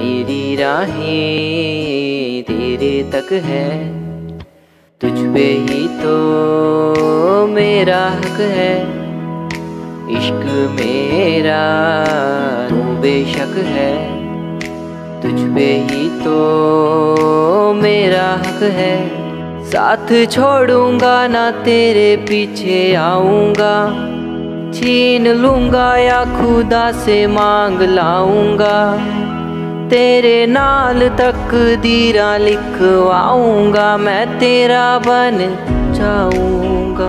मेरी राहें तेरे तक है, तुझ पे ही तो मेरा हक है। इश्क मेरा तू बेशक है, तुझ पे ही तो मेरा हक है। साथ छोड़ूंगा ना तेरे पीछे आऊंगा, छीन लूंगा या खुदा से मांग लाऊंगा। तेरे नाल तकदीरा लिखवाऊंगा, मैं तेरा बन जाऊंगा,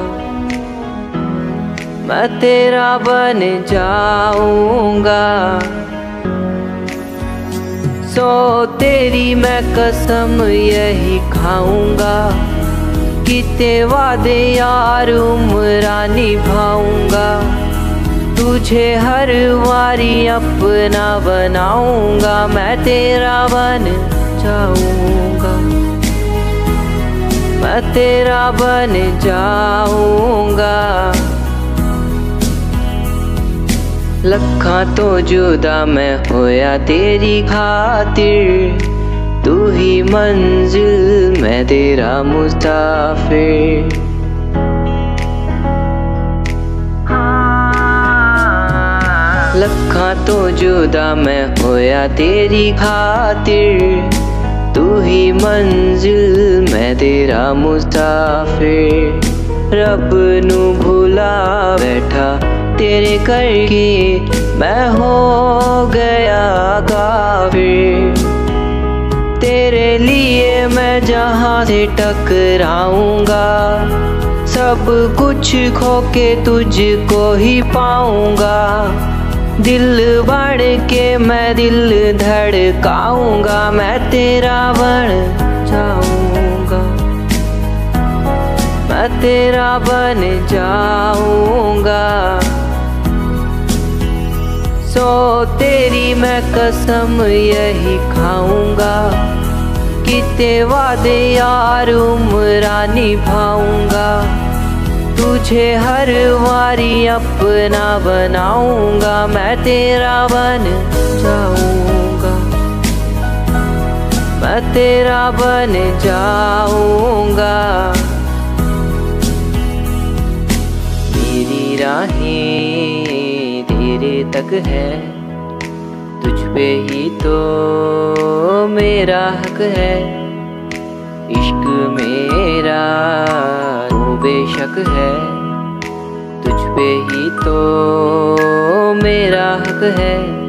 मैं तेरा बन जाऊंगा। सो तेरी मैं कसम यही खाऊंगा, किते वादे यार उम्रा निभाऊंगा। तुझे हर वारी अपना बनाऊंगा, मैं तेरा बन जाऊंगा, मैं तेरा बन जाऊंगा। लखा तो जुदा मैं होया तेरी खातिर, तू ही मंजिल मैं तेरा मुसाफिर। लखा तो जुदा मैं होया तेरी खातिर, तू ही मंजिल मैं तेरा मुसाफिर। रब नू भुला बैठा तेरे करके, मैं हो गया काफिर। तेरे लिए मैं जहाँ से टकराऊंगा, सब कुछ खो के तुझको ही पाऊंगा। दिल बढ़ के मैं दिल धड़काऊंगा, मैं तेरा बन जाऊंगा, मैं तेरा बन जाऊंगा। सो तेरी मैं कसम यही खाऊंगा, किते वादे यार उम्रा निभाऊंगा। तुझे हर वारी अपना बनाऊंगा, मैं तेरा बन जाऊंगा, मैं तेरा बन जाऊंगा। मेरी राहें तेरे तक है, तुझ पे ही तो मेरा हक है। इश्क मेरा तू बेशक है, तुझ पे ही तो मेरा हक है।